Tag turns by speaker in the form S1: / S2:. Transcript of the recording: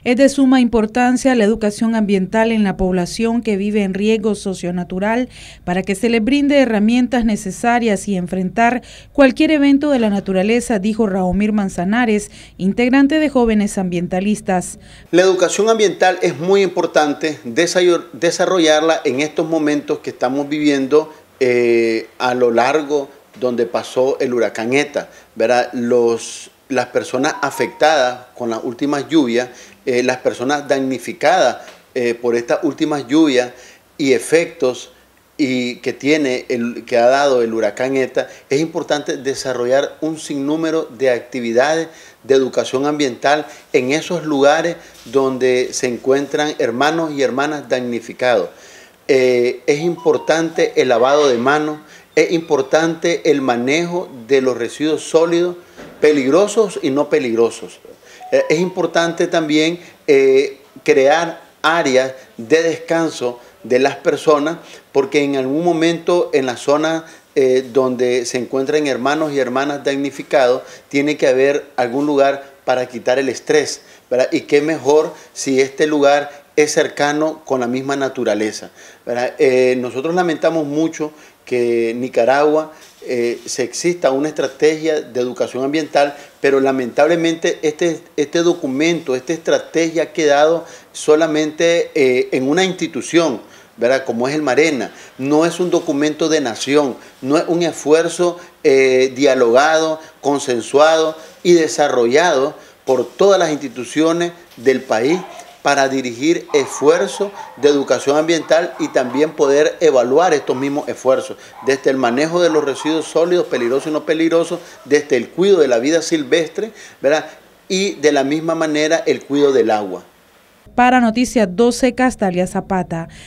S1: Es de suma importancia la educación ambiental en la población que vive en riesgo socionatural para que se les brinde herramientas necesarias y enfrentar cualquier evento de la naturaleza, dijo Raomir Manzanares, integrante de Jóvenes Ambientalistas.
S2: La educación ambiental es muy importante desarrollarla en estos momentos que estamos viviendo a lo largo donde pasó el huracán ETA, ¿verdad? Las personas afectadas con las últimas lluvias, las personas damnificadas por estas últimas lluvias y efectos que ha dado el huracán ETA, es importante desarrollar un sinnúmero de actividades de educación ambiental en esos lugares donde se encuentran hermanos y hermanas damnificados. Es importante el lavado de manos, es importante el manejo de los residuos sólidos, peligrosos y no peligrosos. Es importante también crear áreas de descanso de las personas, porque en algún momento en la zona donde se encuentran hermanos y hermanas damnificados, tiene que haber algún lugar para quitar el estrés, ¿verdad? Y qué mejor si este lugar es cercano con la misma naturaleza, ¿verdad? Nosotros lamentamos mucho que en Nicaragua se exista una estrategia de educación ambiental, pero lamentablemente este documento, esta estrategia ha quedado solamente en una institución, ¿verdad? Como es el Marena. No es un documento de nación, no es un esfuerzo dialogado, consensuado y desarrollado por todas las instituciones del país para dirigir esfuerzos de educación ambiental y también poder evaluar estos mismos esfuerzos, desde el manejo de los residuos sólidos, peligrosos y no peligrosos, desde el cuidado de la vida silvestre, ¿verdad? Y de la misma manera el cuidado del agua.
S1: Para Noticias 12, Castalia Zapata.